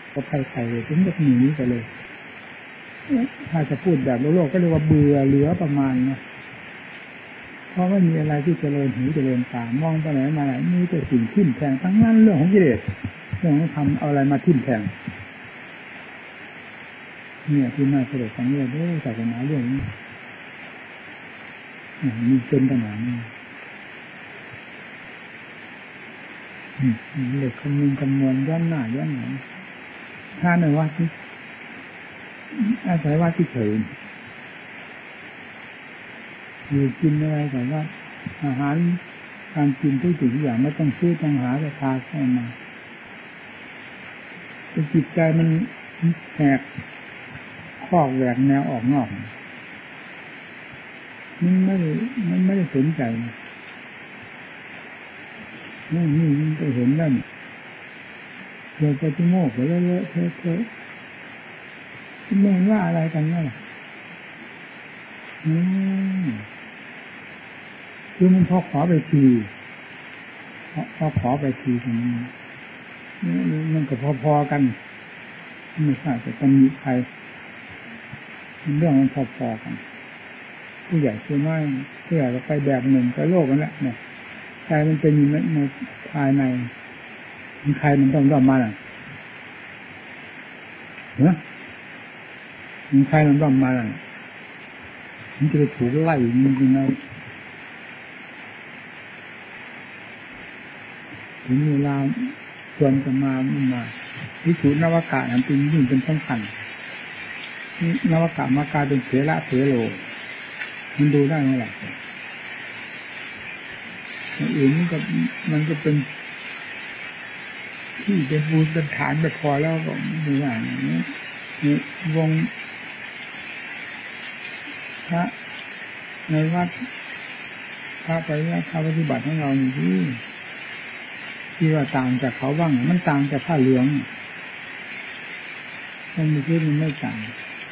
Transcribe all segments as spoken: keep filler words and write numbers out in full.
ก็ใครใครเลยถึงจะหนีไปเลยถ้าจะพูดแบบโลกก็เรียกว่าเบื่อเหลือประมาณนะเพราะไม่มีอะไรที่เจริญหูเจริญตามองไปไหนมาไหนมีแต่สิ่งทิ่มแทงทั้งนั้นเรื่องของกิเลสเรื่องของทำเอาอะไรมาทิ่มแทงเนี่ยที่น่าเสด็จสังเวชโอ้ศาสนาเรื่องนี้มีเป็นขนาดนี้เหล็กคำนึงคำนวณย้อนหน้าย้อนหลังถ้าในวัดอาศัยวัดที่เฉยอยู่กินอะไรแต่ว่าอาหารการกินทุกสิ่งทุกอย่างไม่ต้องซื้อต้องหาราคาเข้ามาแต่จิตใจมันแหกคอกแหวกแนวออกนอกมันไม่มันไม่ได้สนใจนี่นี่มันไปเห็นนั่นเราไปที่โง่ไปเรื่อยๆเพ้อๆไม่ว่าอะไรกันนั่นแหละอืมคือมันพอขอไปทีพอขอไปทีตรงนี้มันก็พอๆกันไม่ทราบจะต้องมีใครเรื่องมันพอๆกันผู้ใหญ่คือไม่ผู้ใหญ่ก็ไปแบบหนึ่งก็โลกนั่นแหละเนี่ยใจมันเป็นอยู่ในภายในมันใครมันต้องร่ำมาล่ะเนอะมันใครมันร่ำมาล่ะมันจะไปถูกไล่จริงๆนะถึงเวลาควรจะมาไม่มาวิสุนวากาศนั้นเป็นยิ่งเป็นสำคัญนวากาศมากลายเป็นเถระเถโลมันดูได้เมื่อไหร่อย่างอื่นมันก็มันก็เป็นที่เป็นบูญเป็นฐานไปพอแล้วก็ดูอย่างนี้วงพระในวัดพระปฏิบัติพระปฏิบัติของเราอยู่ที่ที่ว่าต่างจากเขาบ้างมันต่างจากผ้าเหลืองมันมีที่มันไม่ต่าง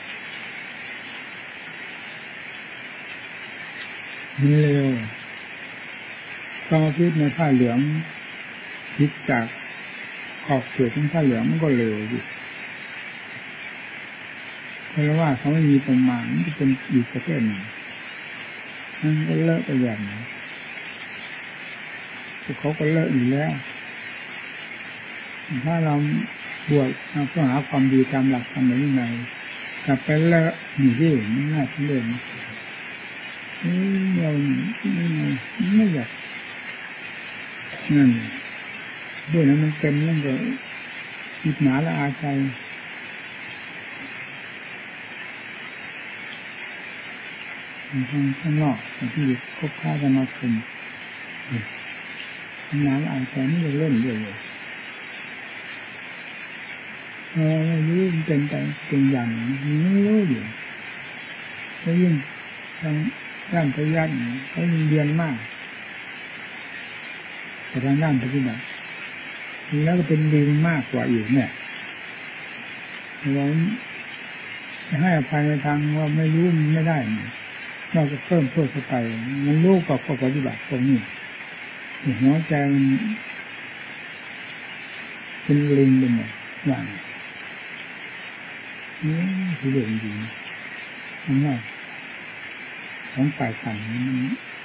มันเร็วความคิดในผ้าเหลืองคิดจากขอบเขตของผ้าเหลืองมันก็เร็วอยู่เพราะว่าเขาไม่มีประมาณมันจะเป็นอีกประเภทหนึ่งมันก็เลอะไปอย่างนี้เขาก็เลอะอยู่แล้วถ้าเราบวชเพื่อหาความดีตามหลักธรรมในวินัยกลับไปเลอะอยู่ที่มันน่าทุเรศนี่เราไม่อยากนั่นด้วยนั้นมันเป็นนั่นก็อิจฉาละอาใจทางข้างนอกที่คบค้ากันมาคุมน้ำอาจจะไม่ได้เล่นเลยเออไม่รู้มันเป็นแต่เป็นอย่างไม่รู้อยู่แล้วยิ่งทางด้านปฏิบัติเขาเรียนมากแต่ทางด้านปฏิบัติแล้วก็เป็นลิงมากกว่าอีกเนี่ยเราจะให้อภัยในทางว่าไม่รู้มันไม่ได้เราจะเพิ่มโทษเข้าไปมันรู้กับข้อปฏิบัติตรงนี้หัวใจมันเป็นลิงเป็นอย่างนี้คือเรื่องจริงนั่นแหละของฝ่ายต่ำมัน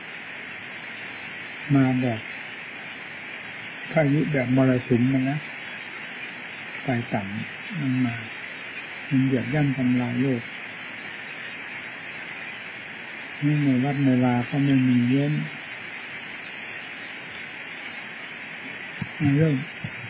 มาแบบพายุแบบมรสุมมันนะฝ่ายต่ำมันมามันเหยียบย่ำทำลายโลกนี่ในวัดในลาก็ไม่มีเว้นเรื่อง